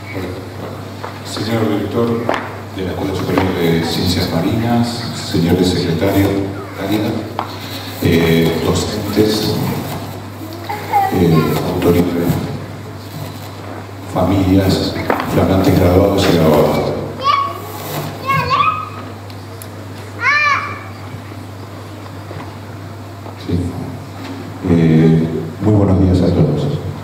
Señor director de la Escuela Superior de Ciencias Marinas, señores secretarios, docentes, autoridades, familias, flamantes graduados y graduadas. Muy buenos días a todos.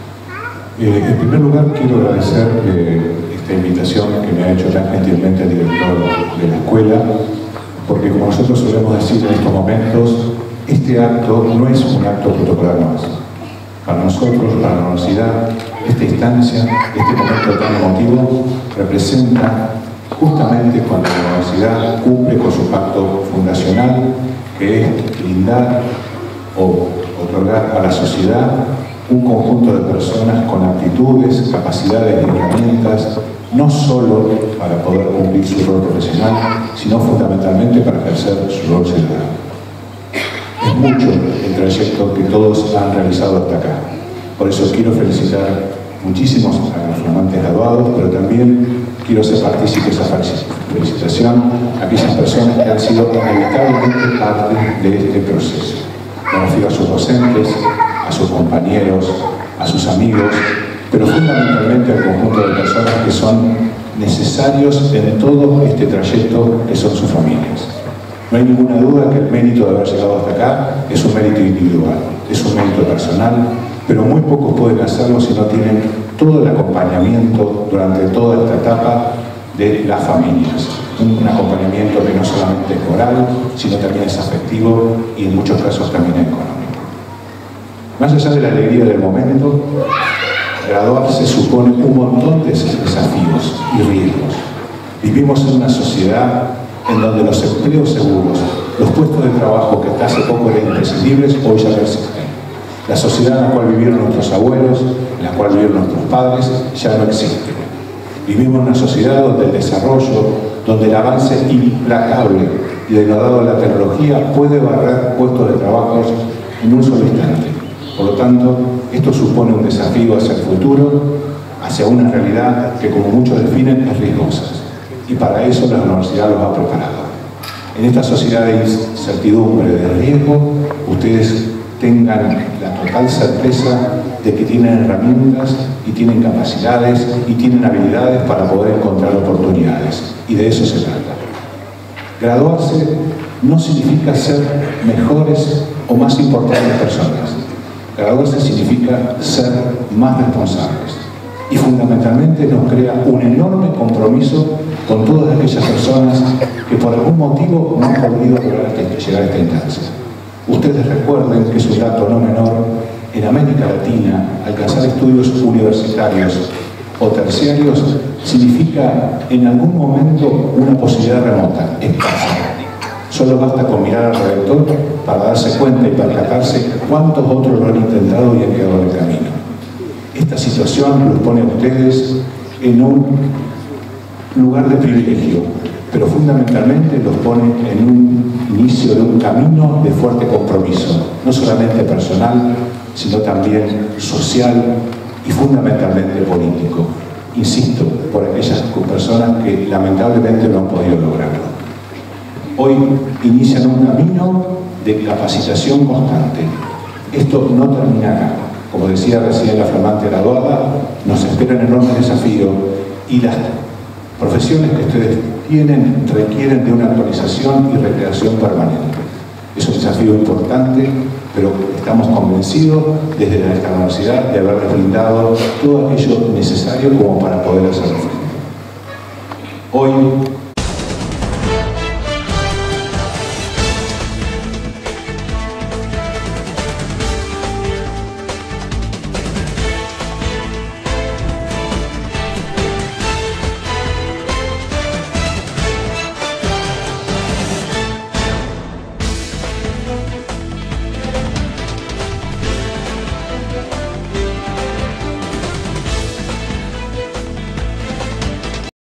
En primer lugar, quiero agradecer esta invitación que me ha hecho tan gentilmente el director de la escuela, porque como nosotros solemos decir en estos momentos, este acto no es un acto protocolar más. Para nosotros, para la universidad, esta instancia, este momento tan emotivo, representa justamente cuando la universidad cumple con su pacto fundacional, que es brindar o otorgar a la sociedad un conjunto de personas con aptitudes, capacidades y herramientas, no solo para poder cumplir su rol profesional, sino fundamentalmente para ejercer su rol ciudadano. Es mucho el trayecto que todos han realizado hasta acá. Por eso quiero felicitar muchísimos a los flamantes graduados, pero también quiero ser partícipe de esa felicitación a aquellas personas que han sido inevitablemente parte de este proceso. Me refiero a sus docentes, a sus compañeros, a sus amigos, pero fundamentalmente al conjunto de personas que son necesarios en todo este trayecto, que son sus familias. No hay ninguna duda que el mérito de haber llegado hasta acá es un mérito individual, es un mérito personal, pero muy pocos pueden hacerlo si no tienen todo el acompañamiento durante toda esta etapa de las familias. Un acompañamiento que no solamente es moral, sino también es afectivo y en muchos casos también es económico. Más allá de la alegría del momento, graduarse supone un montón de desafíos y riesgos. Vivimos en una sociedad en donde los empleos seguros, los puestos de trabajo que hasta hace poco eran imprescindibles, hoy ya no existen. La sociedad en la cual vivieron nuestros abuelos, en la cual vivieron nuestros padres, ya no existe. Vivimos en una sociedad donde el desarrollo, donde el avance implacable y denodado de la tecnología puede barrer puestos de trabajo en un solo instante. Por lo tanto, esto supone un desafío hacia el futuro, hacia una realidad que, como muchos definen, es riesgosa. Y para eso la universidad los ha preparado. En esta sociedad de incertidumbre, de riesgo, ustedes tengan la total certeza de que tienen herramientas y tienen capacidades y tienen habilidades para poder encontrar oportunidades. Y de eso se trata. Graduarse no significa ser mejores o más importantes personas. Graduarse significa ser más responsables. Y fundamentalmente nos crea un enorme compromiso con todas aquellas personas que por algún motivo no han podido llegar a esta instancia. Ustedes recuerden que es un dato no menor, en América Latina, alcanzar estudios universitarios o terciarios significa en algún momento una posibilidad remota, escasa. Solo basta con mirar alrededor para darse cuenta y percatarse cuántos otros lo han intentado y han quedado en el camino. Esta situación los pone a ustedes en un lugar de privilegio, pero fundamentalmente los pone en un inicio de un camino de fuerte compromiso, no solamente personal, sino también social y fundamentalmente político. Insisto, por aquellas personas que lamentablemente no han podido lograrlo. Hoy inician un camino de capacitación constante. Esto no termina acá. Como decía recién la flamante graduada, nos espera un enorme desafío y las profesiones que ustedes tienen requieren de una actualización y recreación permanente. Es un desafío importante, pero estamos convencidos desde esta universidad de haberles brindado todo aquello necesario como para poder hacerlo frente. Hoy